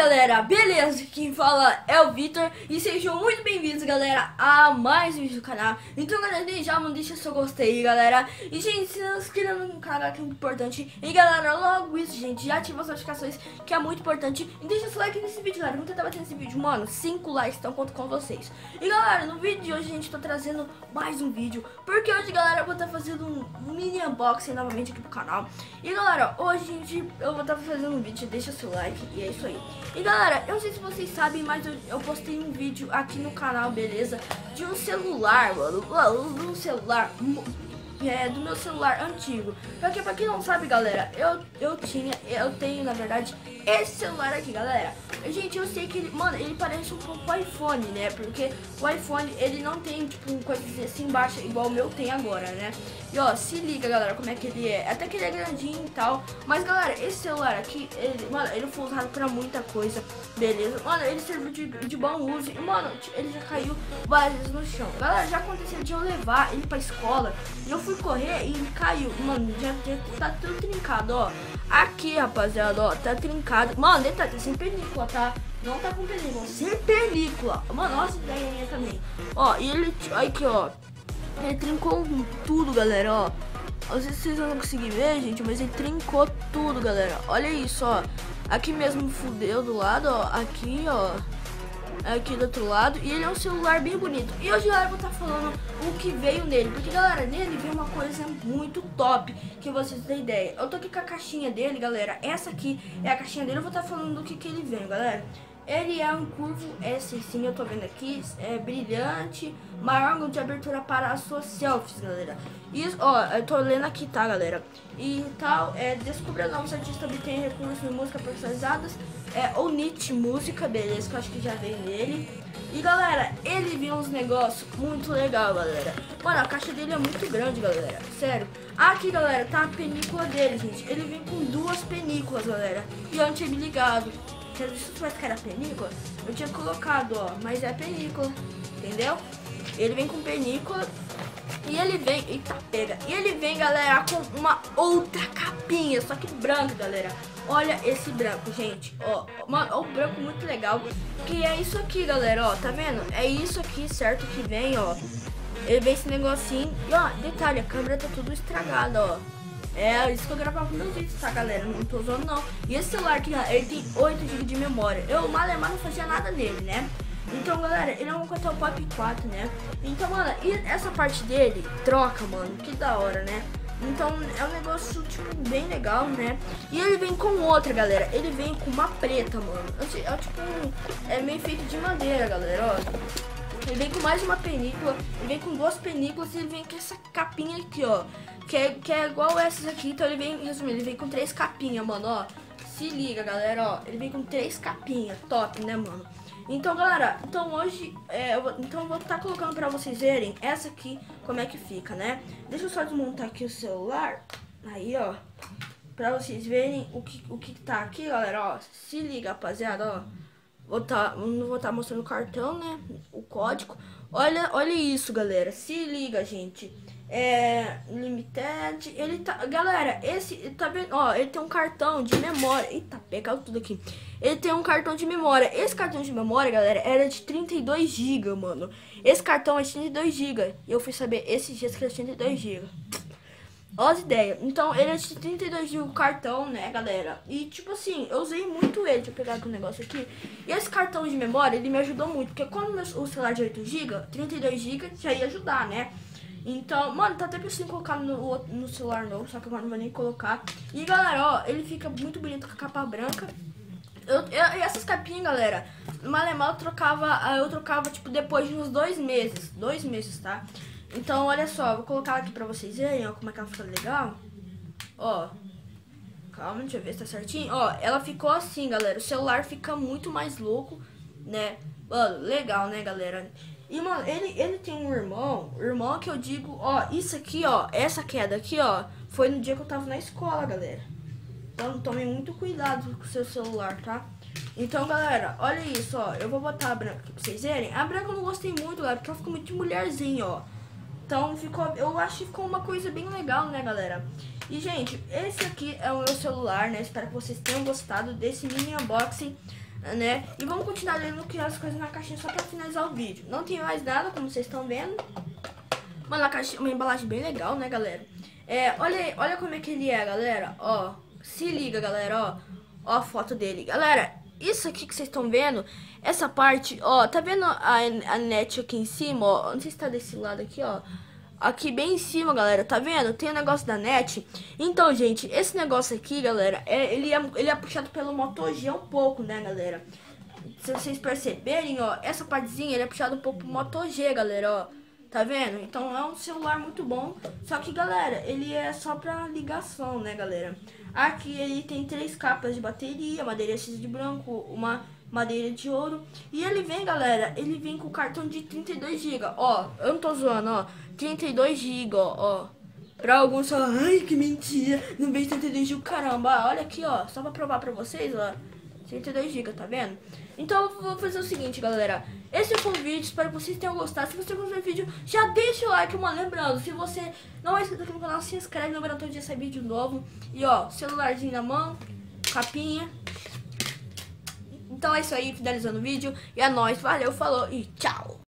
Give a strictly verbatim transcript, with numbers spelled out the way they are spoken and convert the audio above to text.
galera, beleza? Quem fala é o Vitor e sejam muito bem-vindos, galera, a mais um vídeo do canal. Então, galera, desde já não deixa seu gostei, galera. E, gente, se inscreva no canal, que é muito importante. E, galera, logo isso, gente, já ativa as notificações, que é muito importante. E deixa seu like nesse vídeo, galera. Vamos tentar bater nesse vídeo, mano. cinco likes, então conto com vocês. E, galera, no vídeo de hoje, gente, tô trazendo mais um vídeo, porque hoje, galera, eu vou estar fazendo um mini unboxing novamente aqui pro canal. E, galera, hoje, gente, eu vou estar fazendo um vídeo, deixa seu like. E é isso aí. E galera, eu não sei se vocês sabem, mas eu, eu postei um vídeo aqui no canal, beleza? De um celular, mano. Um celular. É, do meu celular antigo. Porque pra quem não sabe, galera, eu, eu tinha, eu tenho, na verdade, esse celular aqui, galera. Gente, eu sei que ele, mano, ele parece um pouco o iPhone, né? Porque o iPhone, ele não tem, tipo, coisas assim embaixo, igual o meu tem agora, né? E ó, se liga, galera, como é que ele é. Até que ele é grandinho e tal. Mas, galera, esse celular aqui, ele, mano, ele foi usado pra muita coisa, beleza? Mano, ele serviu de, de bom uso. E, mano, ele já caiu várias vezes no chão. Galera, já aconteceu de eu levar ele pra escola e eu fui correr e ele caiu. Mano, já, já tá tudo trincado, ó. Aqui, rapaziada, ó, tá trincado. Mano, detalhe, tá sem película, tá? Não tá com película, sem película. Mano, olha essa ideia minha também. Ó, e ele, aqui, ó, ele trincou tudo, galera, ó. Às vezes vocês não vão conseguir ver, gente, mas ele trincou tudo, galera. Olha isso, ó. Aqui mesmo fudeu do lado, ó. Aqui, ó. Aqui do outro lado. E ele é um celular bem bonito. E hoje, galera, eu vou estar falando o que veio nele. Porque, galera, nele veio uma coisa muito top, que vocês têm ideia. Eu tô aqui com a caixinha dele, galera. Essa aqui é a caixinha dele. Eu vou estar falando do que que ele veio, galera. Ele é um curvo S, sim, eu tô vendo aqui, é brilhante, maior ângulo de abertura para as suas selfies, galera. Isso, ó, eu tô lendo aqui, tá, galera? E tal, é, descubra novos artistas, obtém recursos de música personalizadas, é, ou Nit Música, beleza, que eu acho que já veio nele. E, galera, ele viu uns negócios muito legal, galera. Mano, a caixa dele é muito grande, galera, sério. Aqui, galera, tá a película dele, gente. Ele vem com duas películas, galera, e eu não tinha me ligado. Se eu soubesse que era película, eu tinha colocado, ó, mas é película, entendeu? Ele vem com película e ele vem, eita, pega, e ele vem, galera, com uma outra capinha, só que branca, galera. Olha esse branco, gente, ó, ó, o branco muito legal, que é isso aqui, galera, ó, tá vendo? É isso aqui, certo, que vem, ó, ele vem esse negocinho, e ó, detalhe, a câmera tá tudo estragada, ó. É isso que eu gravava no meu vídeo, tá, galera? Não tô usando, não. E esse celular aqui, ele tem oito gigas de memória. Eu, malemar, não fazia nada nele, né? Então, galera, ele é um Mocatel Pop quatro, né? Então, mano, e essa parte dele troca, mano. Que da hora, né? Então, é um negócio, tipo, bem legal, né? E ele vem com outra, galera. Ele vem com uma preta, mano. É, é tipo, é meio feito de madeira, galera, ó. Ele vem com mais uma película, ele vem com duas películas e ele vem com essa capinha aqui, ó. Que é, que é igual essas aqui, então ele vem, resumindo, ele vem com três capinhas, mano, ó. Se liga, galera, ó. Ele vem com três capinhas, top, né, mano? Então, galera, então hoje, é, eu vou, então eu vou estar colocando pra vocês verem essa aqui, como é que fica, né? Deixa eu só desmontar aqui o celular, aí, ó. Pra vocês verem o que, o que tá aqui, galera, ó. Se liga, rapaziada, ó. Vou tá, não vou estar tá mostrando o cartão, né? O código. Olha, olha isso, galera. Se liga, gente. É limited. Ele tá, galera, esse tá vendo? Ó, ele tem um cartão de memória. Eita, pegou tudo aqui. Ele tem um cartão de memória. Esse cartão de memória, galera, era de trinta e dois gigas, mano. Esse cartão é de trinta e dois gigas. E eu fui saber esses dias que ele é trinta e dois gigas. Olha as ideias. Então, ele é de trinta e dois gigas o cartão, né, galera? E, tipo assim, eu usei muito ele. Deixa eu pegar aqui um negócio aqui. E esse cartão de memória, ele me ajudou muito. Porque quando meu, o celular de oito gigas, trinta e dois gigas já ia ajudar, né? Então, mano, tá até pensando em colocar no, no celular novo. Só que agora não vou nem colocar. E, galera, ó, ele fica muito bonito com a capa branca. Eu, eu, essas capinhas, galera, malemar eu trocava, eu trocava, tipo, depois de uns dois meses. Dois meses, tá? Então, olha só, vou colocar ela aqui pra vocês verem, ó, como é que ela fica legal. Ó, calma, deixa eu ver se tá certinho. Ó, ela ficou assim, galera, o celular fica muito mais louco, né? Mano, legal, né, galera? E, mano, ele, ele tem um irmão, irmão que eu digo, ó, isso aqui, ó, essa queda aqui, ó, foi no dia que eu tava na escola, galera. Então, tome muito cuidado com o seu celular, tá? Então, galera, olha isso, ó, eu vou botar a branca aqui pra vocês verem. A branca eu não gostei muito, galera, porque ela ficou muito de mulherzinha, ó. Então, ficou, eu acho que ficou uma coisa bem legal, né, galera? E, gente, esse aqui é o meu celular, né? Espero que vocês tenham gostado desse mini unboxing. né? E vamos continuar lendo que as coisas na caixinha só pra finalizar o vídeo. Não tem mais nada, como vocês estão vendo. Mano, a caixinha, uma embalagem bem legal, né, galera? É, olha aí, olha como é que ele é, galera. Ó, se liga, galera, ó. Ó a foto dele. Galera, isso aqui que vocês estão vendo, essa parte, ó, tá vendo a, a net aqui em cima, ó? Não sei se tá desse lado aqui, ó. Aqui bem em cima, galera, tá vendo? Tem o negócio da net. Então, gente, esse negócio aqui, galera, é, ele, é, ele é puxado pelo Moto G um pouco, né, galera? Se vocês perceberem, ó, essa partezinha, ele é puxado um pouco pro Moto G, galera, ó. Tá vendo? Então é um celular muito bom. Só que, galera, ele é só pra ligação, né, galera? Aqui ele tem três capas de bateria, madeira X de branco, uma madeira de ouro. E ele vem, galera, ele vem com cartão de trinta e dois gigas. Ó, eu não tô zoando, ó. trinta e dois gigas, ó, ó. Pra alguns falar, ai, que mentira, não vem trinta e dois gigas, caramba. Olha aqui, ó, só pra provar pra vocês, ó. trinta e dois gigas, tá vendo? Então eu vou fazer o seguinte, galera. Esse foi o vídeo, espero que vocês tenham gostado. Se você gostou do vídeo, já deixa o like, mano. Lembrando, se você não é inscrito aqui no canal, se inscreve, lembrando todo dia sai vídeo novo. E ó, celularzinho na mão, capinha. Então é isso aí, finalizando o vídeo. E é nóis, valeu, falou e tchau.